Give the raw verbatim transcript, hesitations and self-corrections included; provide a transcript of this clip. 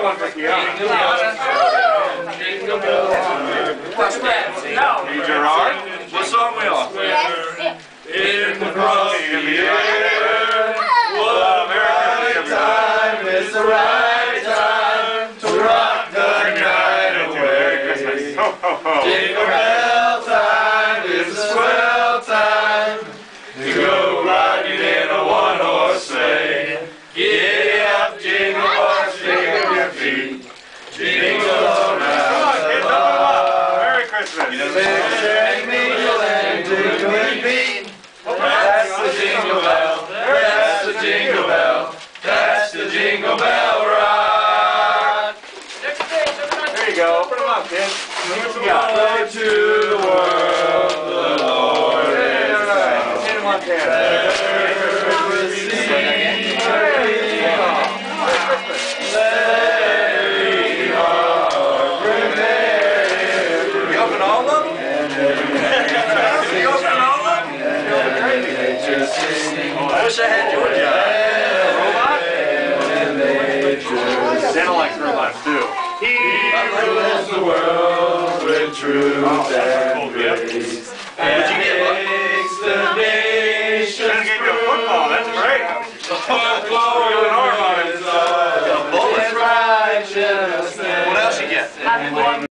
one for Kiana. Hey, Gerard, what song we on? In the frosty air, what a merry time, it's the right time to rock the night away. Jingle bell time is the swell time to go riding in a one-horse sleigh. Giddy up, jingle horse, jingle your feet, jingle around the block. Merry Christmas. Mix and mingle and jiggling beat. That's the jingle bell, that's the jingle bell, that's the jingle bell rock. There you go, open them up, kid. What you got? Lord to the world, the Lord is come. In Montana. Merry Christmas, Merry heart, remember. You open all of them? You open all of them? I wish I had your job. Robot? Santa likes robots too. He rules the world with truth and grace. And makes the nation. Gonna get you a football, that's great. Football with an arm on it. Bullet's righteousness. What else you get?